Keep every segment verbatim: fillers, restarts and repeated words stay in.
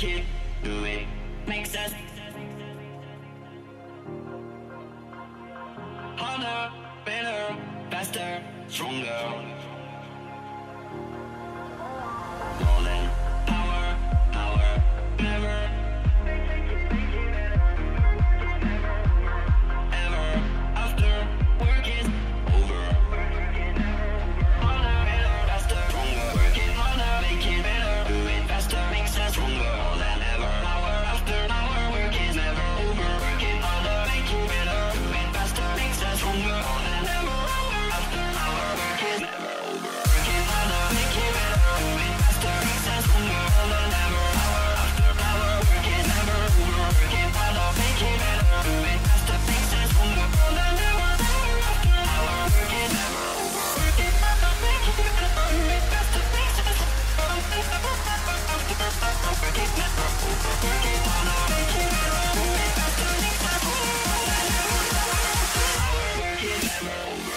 make it, do it, makes us harder, better, faster, stronger. More than power, power, never, ever, after work is over. Harder, better, faster, stronger. Working harder, make it better, do it faster, makes us stronger. More than ever, hour after hour, work is never over. Working harder, make it better, do it faster, makes us stronger. More than ever, hour after hour, work is never over. Working harder, make it better, do it faster, makes us stronger. More than ever, hour after hour, work is never over. Working harder, make it better, do it faster, makes us stronger. More than ever, hour after hour, work is never over. Working harder, make it better, do it faster, makes us stronger. Working never over. Working harder, make it better, do it faster, makes us stronger. More than ever, hour after hour, work is never over.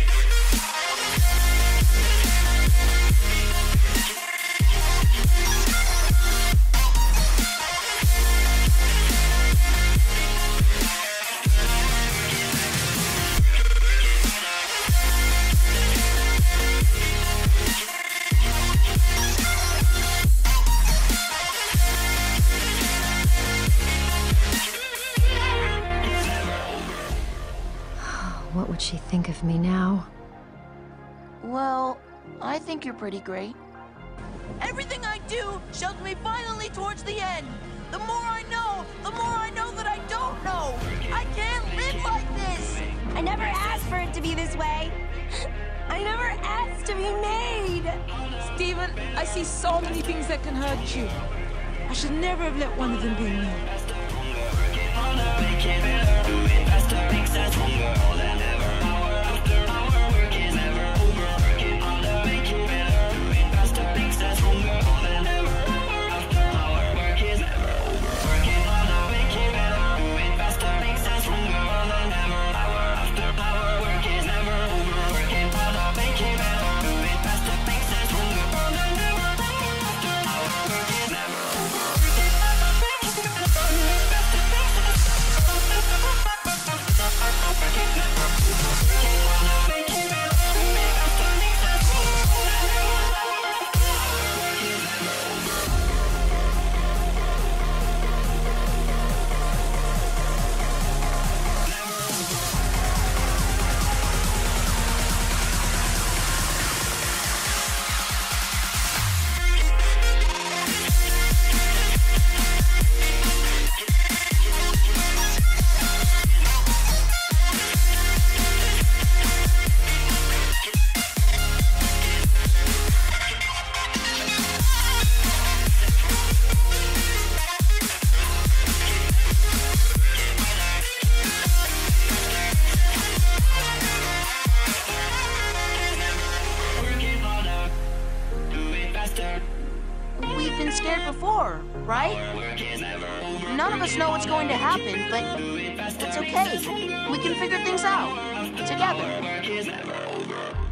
What would she think of me now? Well, I think you're pretty great. Everything I do shows me finally towards the end. The more I know, the more I know that I don't know. I can't live like this. I never asked for it to be this way. I never asked to be made. Steven, I see so many things that can hurt you. I should never have let one of them be me. Make it better, do it faster, makes us stronger. More than ever, hour after hour, work is never over. Working harder, make it better, do it faster, makes us stronger. More than ever, hour after hour, work is never over. Working harder, make it better, do it faster, makes us stronger. More than ever, hour after hour, work is never over. Working harder, make it better, do it faster, makes us stronger. More than ever, hour after hour, work is never over. Working harder, make it better, do it faster, makes us We've been scared before, right? None of us know what's going to happen, but it's okay. We can figure things out together.